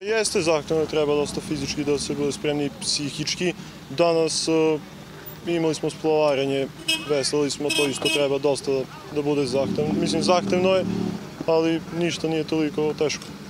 Jeste zahtevno, treba dosta fizički da se bude spremni, psihički. Danas imali smo splavarenje, veslali smo, to isto treba dosta da bude zahtevno. Mislim, zahtevno je, ali ništa nije toliko teško.